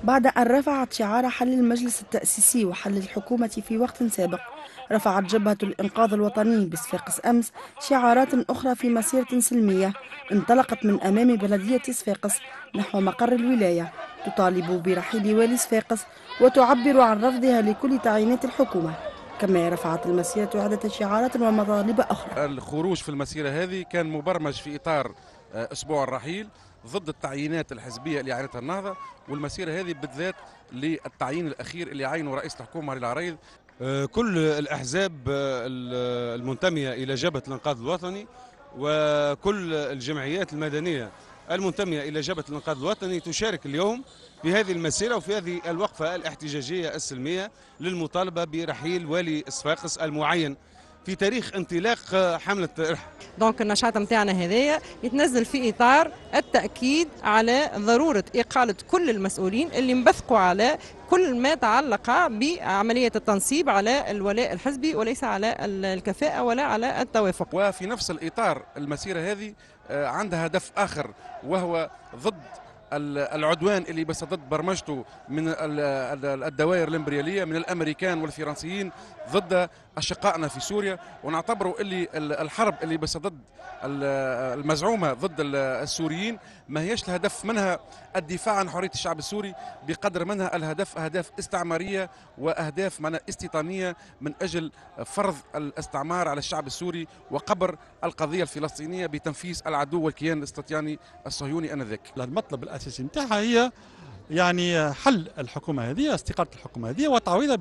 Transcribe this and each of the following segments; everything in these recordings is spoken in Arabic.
بعد أن رفعت شعار حل المجلس التأسيسي وحل الحكومة في وقت سابق، رفعت جبهة الإنقاذ الوطني بصفاقس أمس شعارات أخرى في مسيرة سلمية انطلقت من أمام بلدية صفاقس نحو مقر الولاية، تطالب برحيل والي صفاقس وتعبر عن رفضها لكل تعيينات الحكومة. كما رفعت المسيرة عدة شعارات ومطالب أخرى. الخروج في المسيرة هذه كان مبرمج في إطار أسبوع الرحيل ضد التعيينات الحزبية اللي عينتها النهضة، والمسيرة هذه بالذات للتعيين الأخير اللي عينه رئيس الحكومة العريض. كل الأحزاب المنتمية إلى جبهة الإنقاذ الوطني وكل الجمعيات المدنية المنتمية إلى جبهة الإنقاذ الوطني تشارك اليوم في هذه المسيرة وفي هذه الوقفة الاحتجاجية السلمية للمطالبة برحيل والي صفاقس المعين في تاريخ انطلاق حملة إرحل. دونك النشاط نتاعنا هذايا يتنزل في اطار التاكيد على ضروره اقاله كل المسؤولين اللي مبثقوا على كل ما تعلق بعمليه التنصيب على الولاء الحزبي وليس على الكفاءه ولا على التوافق. وفي نفس الاطار المسيره هذه عندها هدف اخر، وهو ضد العدوان اللي بس ضد برمجته من الدوائر الامبرياليه من الامريكان والفرنسيين ضد اشقائنا في سوريا، ونعتبروا اللي الحرب اللي بس ضد المزعومه ضد السوريين ما هيش الهدف منها الدفاع عن حريه الشعب السوري بقدر منها الهدف اهداف استعماريه واهداف استيطانيه من اجل فرض الاستعمار على الشعب السوري وقبر القضيه الفلسطينيه بتنفيذ العدو والكيان الاستيطاني الصهيوني انذاك. المطلب الاساسي نتاعها هي يعني حل الحكومه هذه، استقاله الحكومه هذه وتعويضها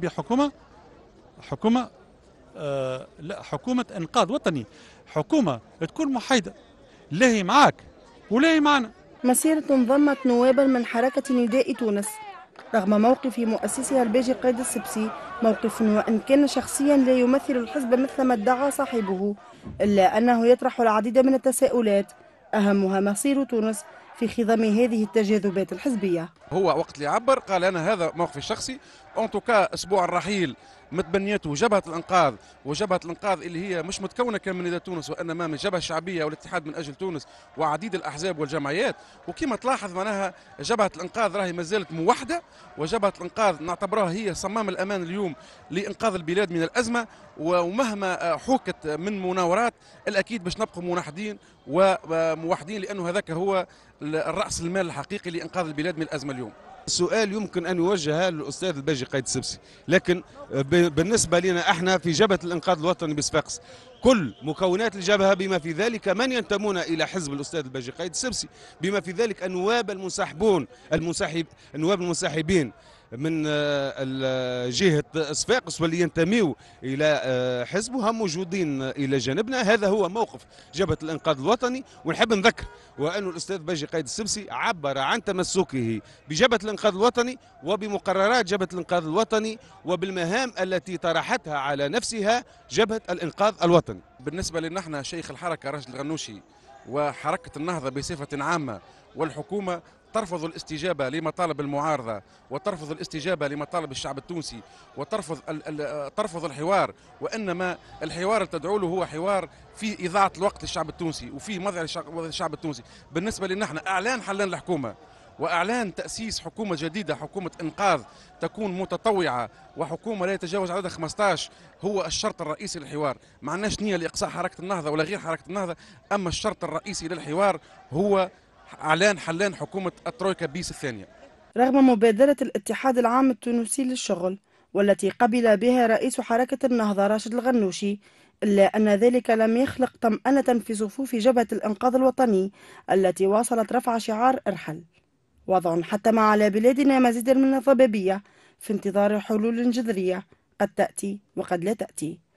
حكومه انقاذ وطني، حكومه تكون محايده، لا هي معاك ولا هي معنا. مسيرة ضمت نوابا من حركة نداء تونس رغم موقف مؤسسها الباجي قايد السبسي، موقف وإن كان شخصيا لا يمثل الحزب مثل ما ادعى صاحبه، إلا أنه يطرح العديد من التساؤلات أهمها مصير تونس في خضم هذه التجاذبات الحزبية. هو وقت اللي عبر قال أنا هذا موقفي الشخصي، أن توكا أسبوع الرحيل متبنيته جبهة الإنقاذ، وجبهة الإنقاذ اللي هي مش متكونة كان من نداء تونس وإنما من جبهة شعبية والاتحاد من أجل تونس وعديد الأحزاب والجمعيات. وكما تلاحظ معناها جبهة الإنقاذ راهي ما زالت موحدة، وجبهة الإنقاذ نعتبرها هي صمام الأمان اليوم لإنقاذ البلاد من الأزمة، ومهما حوكت من مناورات الأكيد باش نبقوا موحدين وموحدين، لأنه هذاك هو الرأس المال الحقيقي لإنقاذ البلاد من الأزمة اليوم. السؤال يمكن أن يوجه للأستاذ الباجي قايد السبسي، لكن بالنسبة لنا احنا في جبهة الإنقاذ الوطني بصفاقس كل مكونات الجبهة بما في ذلك من ينتمون إلى حزب الأستاذ الباجي قايد السبسي، بما في ذلك النواب النواب المنسحبين من جهة صفاقس واللي ينتميوا إلى حزبها موجودين إلى جانبنا. هذا هو موقف جبهة الإنقاذ الوطني، ونحب نذكر وأن الأستاذ باجي قايد السبسي عبر عن تمسكه بجبهة الإنقاذ الوطني وبمقررات جبهة الإنقاذ الوطني وبالمهام التي طرحتها على نفسها جبهة الإنقاذ الوطني. بالنسبة لنا احنا شيخ الحركة راشد الغنوشي وحركة النهضة بصفة عامة والحكومة ترفض الاستجابة لمطالب المعارضة، وترفض الاستجابة لمطالب الشعب التونسي، ترفض الحوار، وإنما الحوار اللي تدعو له هو حوار في إضاعة الوقت للشعب التونسي وفي مضيعة للشعب التونسي. بالنسبة لنا احنا إعلان حلان الحكومة وإعلان تأسيس حكومة جديدة، حكومة إنقاذ تكون متطوعة وحكومة لا يتجاوز عددها 15 هو الشرط الرئيسي للحوار. ما عندناش نية لإقصاء حركة النهضة ولا غير حركة النهضة، أما الشرط الرئيسي للحوار هو إعلان حلان حكومة الترويكا بيس الثانية. رغم مبادرة الاتحاد العام التونسي للشغل والتي قبل بها رئيس حركة النهضة راشد الغنوشي، إلا أن ذلك لم يخلق طمأنة في صفوف جبهة الإنقاذ الوطني التي واصلت رفع شعار ارحل، وضع حتم على بلادنا مزيدا من الضبابية في انتظار حلول جذرية قد تأتي وقد لا تأتي.